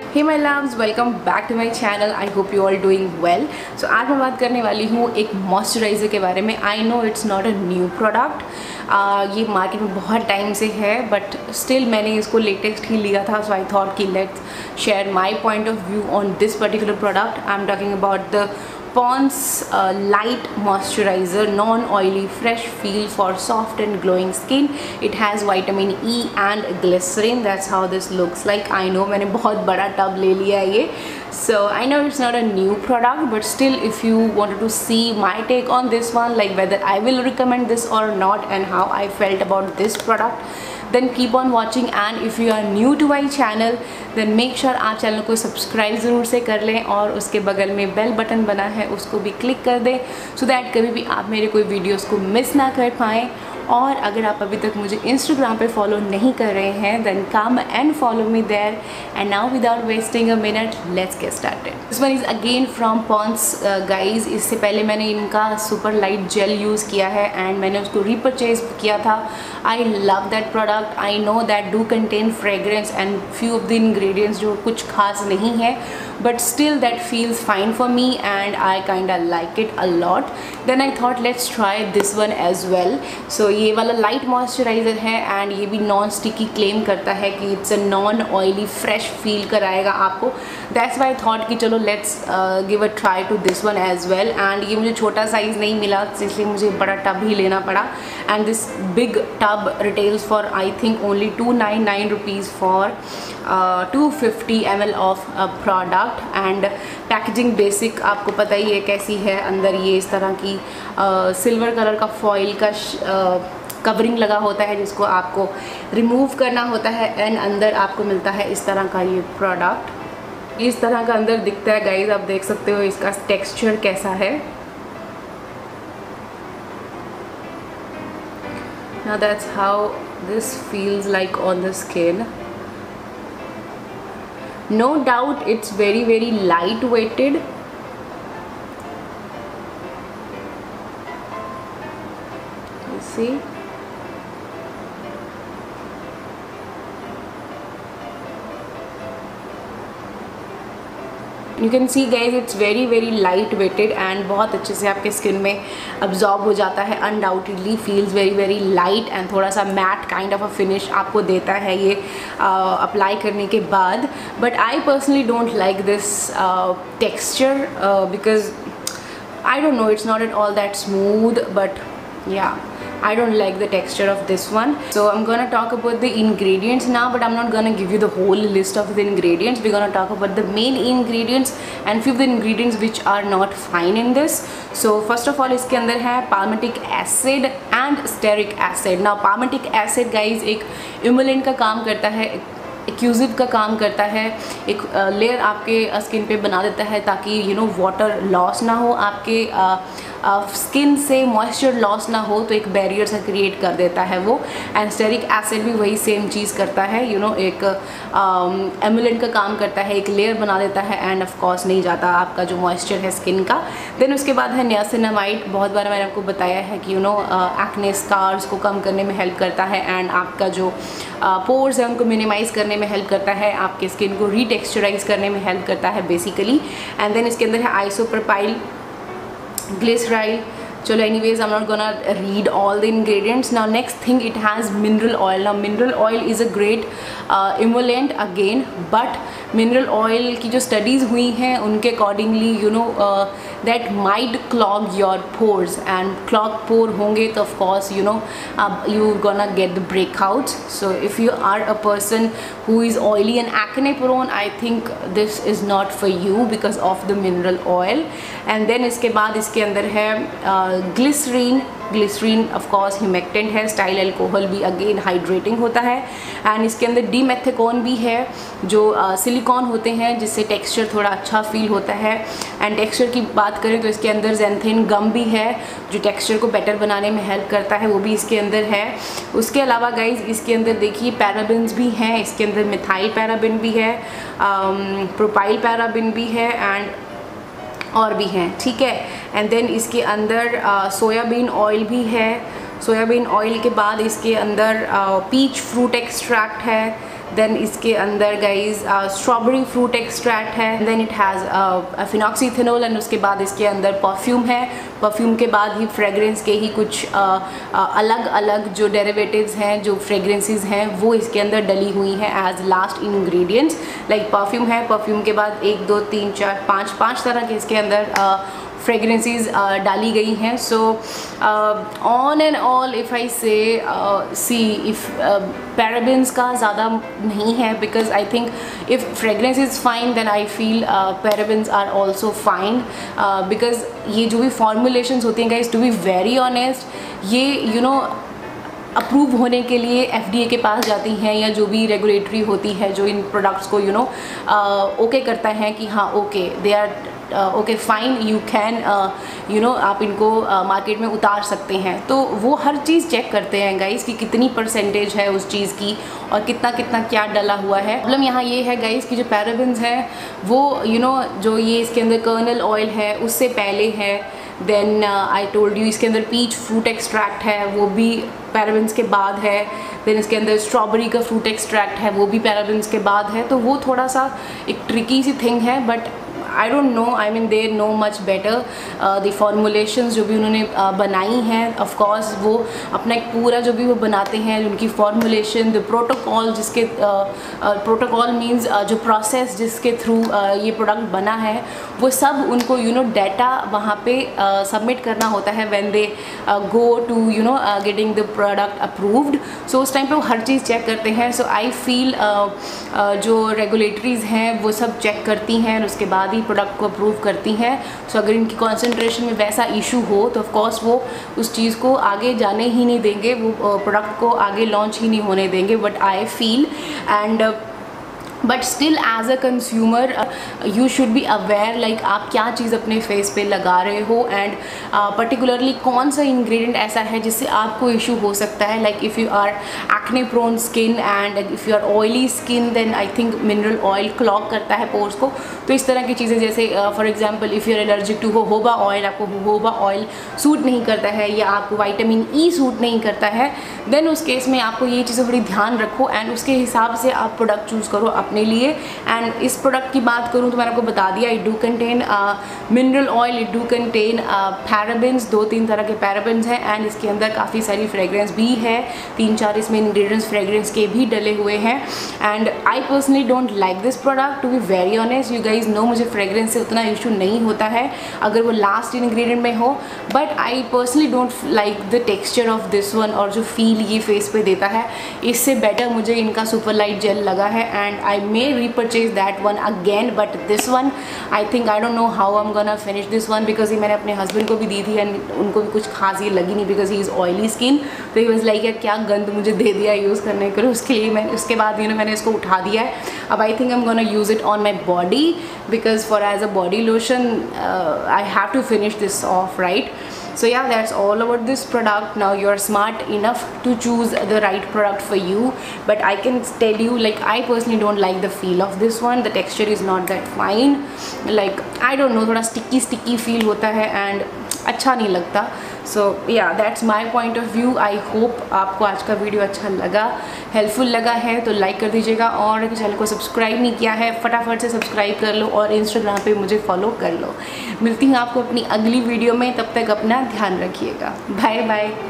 Hey my loves, welcome back to my channel. I hope you all doing well. So आज मैं बात करने वाली हूँ एक मॉइस्चराइज़र के बारे में। I know it's not a new product, ये मार्केट में बहुत टाइम से है, बट स्टिल मैंने इसको लेटेस्ट ही लिया था। सो आई थॉट कि let's share my point of view on this particular product. I am talking about the Pond's light moisturizer, non-oily, fresh feel for soft and glowing skin. It has vitamin E and glycerin. That's how this looks like. I know मैंने बहुत बड़ा tub ले लिया है ये, so I know it's not a new product, but still if you wanted to see my take on this one, like whether I will recommend this or not and how I felt about this product, then keep on watching. And if you are new to my channel, then make sure आप channel को subscribe ज़रूर से कर लें और उसके बगल में बेल बटन बना है उसको भी क्लिक कर दें, सो दैट कभी भी आप मेरे कोई वीडियोस को मिस ना कर पाएँ। और अगर आप अभी तक मुझे इंस्टाग्राम पे फॉलो नहीं कर रहे हैं, then come and follow me there. And now without wasting a minute, let's get started. This one is again from Pond's guys. इससे पहले मैंने इनका सुपर लाइट जेल यूज़ किया है एंड मैंने उसको रीपरचेज किया था। I love that product. I know that do contain fragrance and few of the ingredients जो कुछ खास नहीं है, but still that feels fine for me and I kinda like it a lot. Then I thought let's try this one as well. So ये वाला light moisturiser है and ये भी नॉन स्टिकी क्लेम करता है कि it's a non oily fresh feel कराएगा आपको। दैट्स वाई थॉट कि चलो let's give a try to this one as well. And ये मुझे छोटा साइज़ नहीं मिला, इसलिए मुझे बड़ा टब ही लेना पड़ा। And this big tub retails for I think only 299 rupees for 250 ml of product. And packaging basic आपको पता ही है कैसी है। अंदर ये इस तरह की सिल्वर कलर का फॉइल का कवरिंग लगा होता है जिसको आपको रिमूव करना होता है एंड अंदर आपको मिलता है इस तरह का ये प्रोडक्ट। इस तरह का अंदर दिखता है गाइज, आप देख सकते हो इसका टेक्सचर कैसा है। Now that's how this feels like on the skin. No doubt it's very light weighted. You see, you can see guys it's very light weighted and बहुत अच्छे से आपके स्किन में अब्जॉर्ब हो जाता है। Undoubtedly feels very light and थोड़ा सा matte kind of a finish आपको देता है ये अप्लाई करने के बाद। But I personally don't like this texture because I don't know, it's not at all that smooth, but yeah, I don't like the texture of this one. So I'm gonna talk about the ingredients now, but I'm not gonna give you the whole list of the ingredients. We're gonna talk about the main ingredients and few of the ingredients which are not fine in this. So first of all, इसके अंदर है palmitic acid and stearic acid. Now palmitic acid guys एक emollient का काम करता है, एक्यूजिव का काम करता है, एक लेयर आपके स्किन पे बना देता है ताकि यू नो वाटर लॉस ना हो, आपके स्किन से मॉइस्चर लॉस ना हो, तो एक बैरियर सा क्रिएट कर देता है वो। एंड स्टेरिक एसिड भी वही सेम चीज़ करता है, यू नो एक एमुलेंट का काम करता है, एक लेयर बना देता है एंड ऑफ कोर्स नहीं जाता आपका जो मॉइस्चर है स्किन का। देन उसके बाद है नियासिनामाइड। बहुत बार मैंने आपको बताया है कि यू नो एक्ने स्कार्स को कम करने में हेल्प करता है एंड आपका जो पोर्स है उनको मिनिमाइज़ करने में हेल्प करता है, आपके स्किन को रीटेक्सचराइज करने में हेल्प करता है बेसिकली। एंड देन इसके अंदर है आइसोप्रोपाइल ग्लिसराइल। चलो anyways, I'm not gonna read all the ingredients. Now next thing, it has mineral oil. Now mineral oil is a great emollient again, but mineral oil की जो studies हुई हैं उनके accordingly you know that might clog your pores, and clog pore होंगे तो of course you know you're gonna get the breakouts. So if you are a person who is oily and acne prone, I think this is not for you because of the mineral oil. And then इसके बाद इसके अंदर है glycerin. Glycerin of course humectant है, stearyl alcohol भी again hydrating होता है। And इसके अंदर डीमेथेकोन भी है जो सिलिकॉन होते हैं जिससे टेक्सचर थोड़ा अच्छा फील होता है। एंड टेक्सचर की बात करें तो इसके अंदर ज़ैंथिन गम भी है जो टेक्सचर को बेटर बनाने में हेल्प करता है, वो भी इसके अंदर है। उसके अलावा गाइज इसके अंदर देखिए पैराबिन्स भी हैं, इसके अंदर मिथाइल पैराबिन भी है, प्रोपाइल पैराबिन भी है एंड और भी हैं, ठीक है। एंड देन इसके अंदर सोयाबीन ऑयल भी है। सोयाबीन ऑयल के बाद इसके अंदर पीच फ्रूट एक्सट्रैक्ट है, देन इसके अंदर गाइज स्ट्रॉबेरी फ्रूट एक्सट्रैक्ट है, then it has phenoxyethanol, and उसके बाद इसके अंदर परफ्यूम है। परफ्यूम के बाद ही फ्रेगरेंस के ही कुछ अलग अलग जो डेरिवेटिव्स हैं, जो फ्रेगरेंसेस हैं, वो इसके अंदर डली हुई हैं as last ingredients. Like perfume है, परफ्यूम के बाद 1 2 3 4 5 तरह के इसके अंदर फ्रेगरेंसेस डाली गई हैं। So on and all if I say see if parabens का ज़्यादा नहीं है, because I think if fragrance is fine then I feel parabens are also fine, because ये जो भी फॉर्मुलेशंस होती हैं guys, to be very honest, ये यू नो अप्रूव होने के लिए FDA के पास जाती हैं, या जो भी रेगुलेटरी होती है जो इन प्रोडक्ट्स को यू नो ओके करता है कि हाँ okay they are okay fine, you can you know आप इनको मार्केट में उतार सकते हैं। तो वो हर चीज़ चेक करते हैं गाइस कि कितनी परसेंटेज है उस चीज़ की और कितना कितना क्या डला हुआ है। प्रॉब्लम यहाँ ये है गाइस कि जो पैराबेन्स हैं वो यू नो जो ये इसके अंदर कर्नल ऑयल है उससे पहले है। देन आई टोल्ड यू इसके अंदर पीच फ्रूट एक्सट्रैक्ट है, वो भी पैराबेन्स के बाद है। देन इसके अंदर स्ट्रॉबेरी का फ्रूट एक्सट्रैक्ट है, वो भी पैराबेन्स के बाद है। तो वो थोड़ा सा एक ट्रिकी सी थिंग है, but I don't know, I mean they know much better the formulations जो भी उन्होंने बनाई हैं। ऑफ कोर्स वो अपना एक पूरा जो भी वो बनाते हैं, उनकी फॉर्मुलेशन, द प्रोटोकॉल, जिसके प्रोटोकॉल मीन्स जो प्रोसेस जिसके थ्रू ये प्रोडक्ट बना है, वो सब उनको यू नो डाटा वहाँ पे सबमिट करना होता है when they go to you know getting the product approved. So उस टाइम पे वो हर चीज़ चेक करते हैं। सो आई फील जो रेगुलेटरीज़ हैं वो सब चेक करती हैं और उसके बाद ही प्रोडक्ट को अप्रूव करती हैं। सो अगर इनकी कॉन्सेंट्रेशन में वैसा इशू हो तो ऑफ कोर्स वो उस चीज़ को आगे जाने ही नहीं देंगे, वो प्रोडक्ट को आगे लॉन्च ही नहीं होने देंगे। But I feel and but still as a consumer you should be aware like आप क्या चीज़ अपने फेस पे लगा रहे हो, एंड पर्टिकुलरली कौन सा इंग्रेडिएंट ऐसा है जिससे आपको इशू हो सकता है। Like if you are acne prone skin and if you are oily skin, then I think mineral oil clog करता है पोर्स को। तो इस तरह की चीज़ें, जैसे for example if you are allergic to jojoba oil, आपको होहोबा ऑयल सूट नहीं करता है या आपको विटामिन ई सूट नहीं करता है, देन उस केस में आपको ये चीज़ें थोड़ी ध्यान रखो एंड उसके हिसाब से आप प्रोडक्ट चूज़ करो अपने लिए। एंड इस प्रोडक्ट की बात करूँ तो मैंने आपको बता दिया, it do contain mineral oil, it do contain parabens, 2-3 तरह के पैराबेन्स हैं, एंड इसके अंदर काफ़ी सारी फ्रेगरेंस भी है, 3-4 इसमें इंग्रेडिएंट्स फ्रेगरेंस के भी डले हुए हैं। And I personally don't like this product, to be very honest. You guys know मुझे फ्रेगरेंस से उतना इशू नहीं होता है अगर वो लास्ट इंग्रेडिएंट में हो, but I personally don't like the texture of this one, और जो फील ये फेस पे देता है इससे बेटर मुझे इनका सुपर लाइट जेल लगा है। And I may repurchase that one again, but this one I think I don't know how I'm gonna finish this one, because ये मैंने अपने हस्बैंड को भी दी थी एंड उनको भी कुछ खास ये लगी नहीं, because he is oily skin, तो he was like यार क्या गंद मुझे दे दिया यूज़ करने के लिए। उसके लिए मैं उसके बाद मैंने इसको उठा दिया है। अब I think I'm gonna use it on my body, because for as a body lotion I have to finish this off, right? So yeah, that's all about this product. Now you're smart enough to choose the right product for you, but I can tell you, like, I personally don't like the feel of this one. The texture is not that fine, like I don't know, थोड़ा sticky feel होता है and अच्छा नहीं लगता। So yeah that's my point of view. I hope आपको आज का video अच्छा लगा, हेल्पफुल लगा है तो लाइक कर दीजिएगा, और चैनल को सब्सक्राइब नहीं किया है फटाफट से सब्सक्राइब कर लो, और इंस्टाग्राम पे मुझे फॉलो कर लो। मिलती हूँ आपको अपनी अगली वीडियो में, तब तक अपना ध्यान रखिएगा। Bye bye.